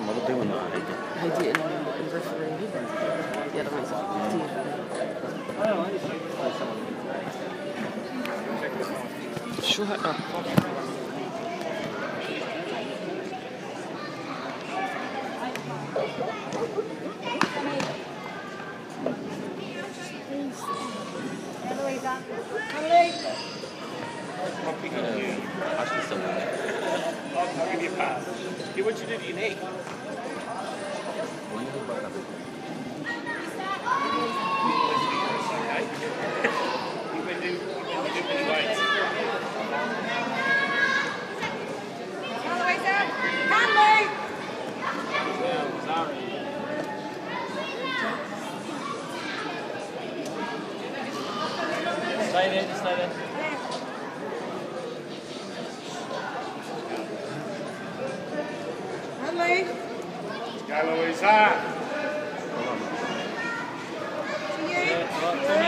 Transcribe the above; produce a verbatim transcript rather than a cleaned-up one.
ما بده يقولنا هيدي هيدي الريفري يلا ما يصير كثير شو هذا؟ I'll give you a pass. See what you did, you need. You can do, you can do many bites. Slide in, slide in. Sky Louisa. See you.